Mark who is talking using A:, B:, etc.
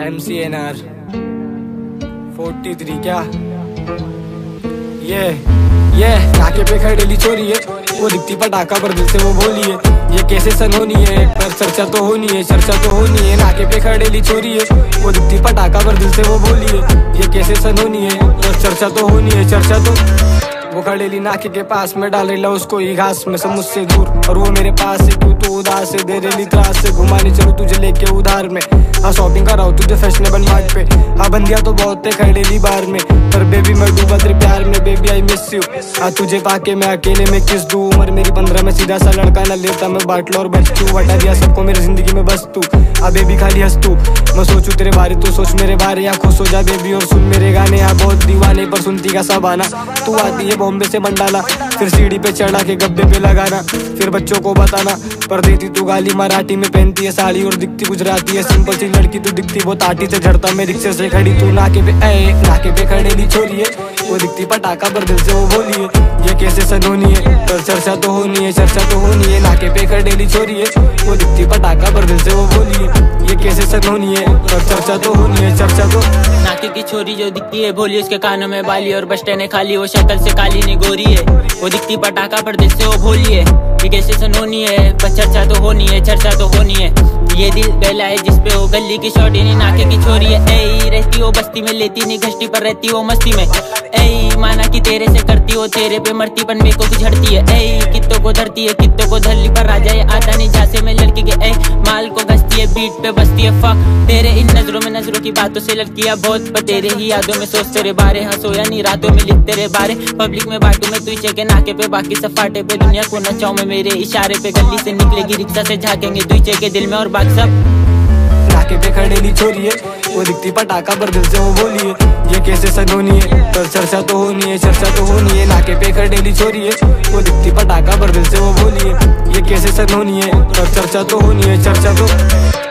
A: MCNR 43 क्या ये नाके पे खड़ेली चोरी है, वो दिखती पटाखा पर दिल से वो बोली है। ये कैसे सन होनी है पर चर्चा तो होनी है, चर्चा तो होनी है। नाके पे खड़ेली चोरी है, वो दिखती पटाखा पर दिल से वो बोली है। ये कैसे सन होनी है पर चर्चा तो होनी है, चर्चा तो। वो खड़ेली नाके के पास में डाल रही उसको ही घास में, सब मुझसे दूर और वो मेरे पास है। तू तो उदास है, दे रेली त्रास से, घुमाने चलो तुझे लेके उधार में। हाँ शॉपिंग कराओ तुझे फैशनेबल मार्ट पे। हाँ बंदिया तो बहुत है खड़ेली बार में, पर बेबी मैं डूबा तेरे प्यार में। Baby I miss you. हाँ तुझे पाके मैं अकेले में किस दूं। उम्र मेरी 15 में सीधा सा लड़का न लेता मैं बाटलो और बच्चू। हटा दिया सबको मेरी जिंदगी में बस तू। हाँ बेबी खाली हंस तू, मैं सोचूं तेरे बारे तू सोच मेरे बारे। यहाँ खुश हो जा बेबी और सुन मेरे गाने। यहाँ बहुत दीवाने पर सुनती का सब आना। तू आती है बॉम्बे से मंडाला, फिर सीढ़ी पे चढ़ा के गब्बे पे लगाना, फिर बच्चों को बताना। पर देती तू गाली मराठी में, पहनती है साड़ी और दिखती गुजराती है। सिंपल सी लड़की तू दिखती वो ताटी से झड़ता मैं रिक्शे से खड़ी। तू नाके पे खड़ेली छोरी है, वो दिखती पटाखा पर दिल से वो बोली है। ये कैसे सन होनी है पर चर्चा तो होनी है, चर्चा तो होनी है। नाके पे खड़ेली छोरी है, वो दिखती पटाखा पर दिल से वो बोली है। ये कैसे सन होनी है पर चर्चा तो होनी है, चर्चा तो।
B: नाके की छोरी जो दिखती है भोली, उसके कानों में बाली और बस्ते ने खाली। वो शक्ल से काली नहीं गोरी है, वो दिखती पटाखा पर दिल से वो भोली है। ये कैसे सन होनी है पर चर्चा तो होनी है, चर्चा तो होनी है। ये दिल गला है जिसपे वो गली की शॉर्टी नहीं नाके की छोरी है। ऐ रहती वो बस्ती में, लेती नहीं घष्टी पर रहती वो मस्ती में। ऐ माना कि तेरे से करती हो, तेरे पे मरती पर मेरे को भी झड़ती है। ऐ कित्तों को धरती है, कित्तों को धरली पर राजा ये आता नहीं झांसे में लड़की के। ऐ माल को घसती है, बीट पे बसती है। फक तेरे इन नजरों में, नजरों की बातों से लड़कियां बहुत, पर तेरे ही यादों में सोच तेरे बारे। हंसो या नहीं रातों में लिख तेरे बारे। पब्लिक में बाटू में तुझे के नाके पे, बाकी सफाटे पे। दुनिया को नचाऊं मैं मेरे इशारे पे। गली से निकलेगी रिक्शा से झाकेंगे तुझे के दिल में और बाकी सब।
A: नाके पे खड़ेली छोरी है, वो दिखती पटाखा पर दिल से वो बोली है। ये कैसे सन होनी है पर चर्चा तो होनी है, चर्चा तो होनी है। नाके पे खड़ेली छोरी है, वो दिखती पटाखा पर दिल से वो बोली है। ये कैसे सन होनी है पर चर्चा तो होनी है, चर्चा तो।